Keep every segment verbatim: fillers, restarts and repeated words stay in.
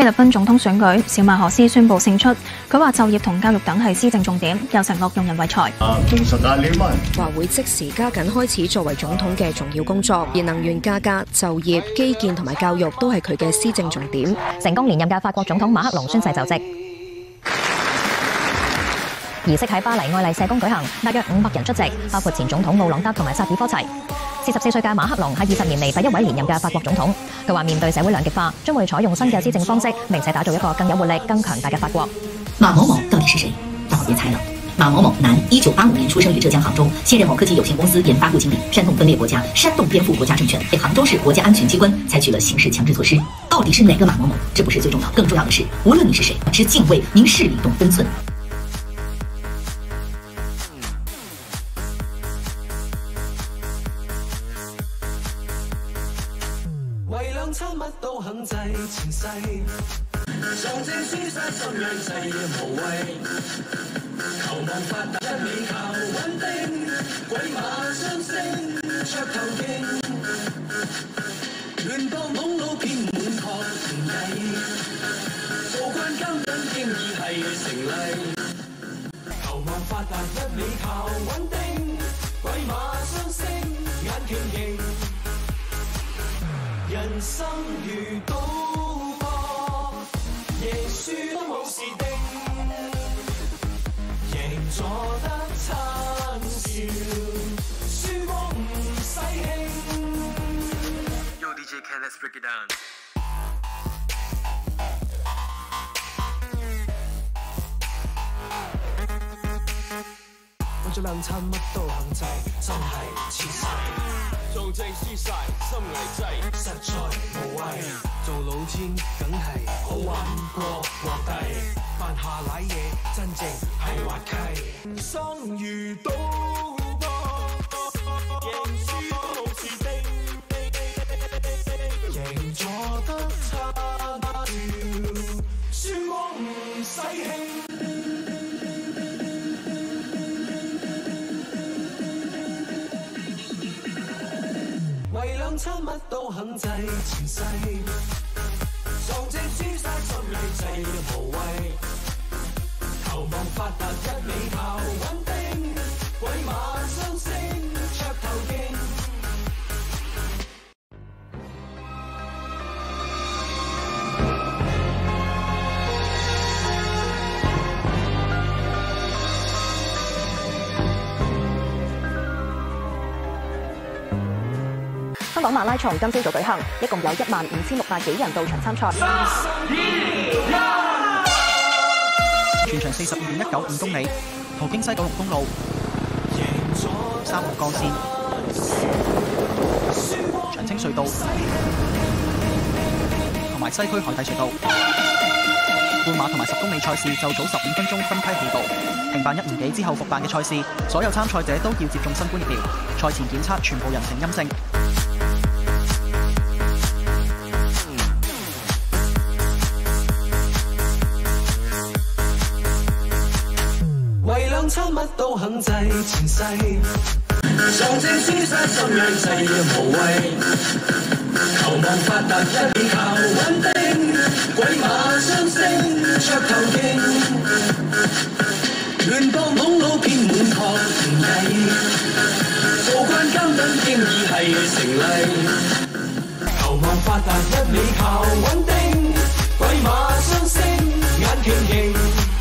菲律賓總統選舉，小馬可斯宣布勝出。佢話就業同教育等係施政重點，又承諾用人為才。 話會即時加緊開始作為總統嘅重要工作，而能源價格、就業、基建同埋教育都係佢嘅施政重點。 成功連任嘅法國總統馬克龍宣誓就職。儀式喺巴黎愛麗舍宮舉行，大約五百人出席，包括前總統奧朗德同埋薩爾科齊。四十四歲嘅馬克龍係二十年嚟第一位連任嘅法國總統。佢話面對社會兩極化，將會採用新嘅施政方式，並且打造一個更有活力、更強大嘅法國。 馬某某到底是誰？大伙別猜了。馬某某，男，一九八五年出生於浙江杭州，現任某科技有限公司研發部經理。煽動分裂國家，煽動顛覆國家政權，被杭州市國家安全機關採取了刑事強制措施。到底是哪個馬某某？這不是最重要，更重要的是，無論你是誰，知敬畏，明事理，懂分寸。 為兩親乜都肯制前世，上正輸晒心兩世無謂，求望發達一味靠穩定，鬼馬雙星噱頭勁，亂幫懵佬偏滿確田地，做慣監躉經已係成例，求望發達一味靠穩定，鬼馬雙星眼傾勁。人生如賭博，贏輸都冇事定，贏咗得餐笑，輸過唔使興。Yo D J Ken, let's break it down。為咗兩餐乜都肯制，真係黐晒。做正輸晒，心危滯，實在無謂。做老千梗係好玩過皇帝，犯下賴嘢真正係滑稽。生如賭博，贏輸都冇事定，贏咗得餐笑，輸過唔使興。為兩餐乜都肯制前世，撞正輸晒心理制無謂，求望發達一味靠穩定，鬼馬雙星噱頭勁。 香港馬拉松今朝早舉行，一共有一萬五千六百幾人到場參賽。 三二一，全長四十二點一九五公里，途經西九龍公路、三號幹線、長青隧道同埋西區海底隧道。半馬同埋十公里賽事就早十五分鐘分批起步，停辦一年幾之後復辦嘅賽事，所有參賽者都要接種新冠疫苗，賽前檢測全部人呈陰性。 為兩餐乜都肯制前世，撞正輸晒心兩世無謂，求望發達一味靠穩定，鬼馬雙星噱頭勁，亂幫懵佬偏滿確田地，做慣監躉經已係成例，求望發達一味靠穩定，鬼馬雙星眼傾勁。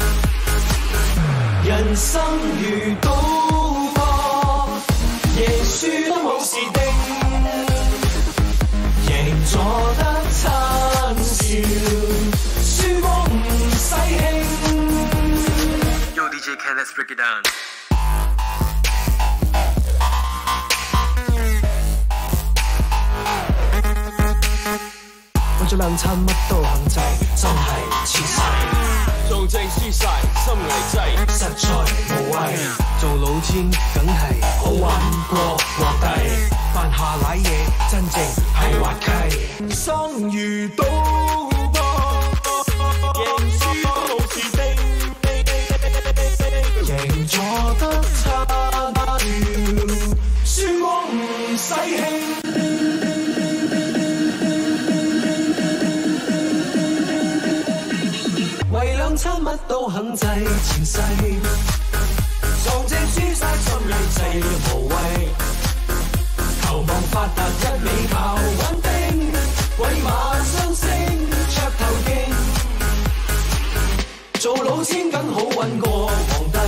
人生如賭博，贏輸都冇事定，贏咗得餐笑，輸過唔使興。Yo D J Ken, let's break it down。為咗兩餐乜都肯制，真係黐晒。做正輸晒，心危滯，實在無謂。做老千梗係好玩過皇帝，犯下賴嘢真正係滑稽。生如賭博，贏輸都冇事定，贏咗得餐笑，輸過唔使興。 餐乜都肯制，前世撞正輸晒心理制無謂，求望發達一味靠穩定，鬼馬雙星噱頭勁，做老千梗好揾過皇帝。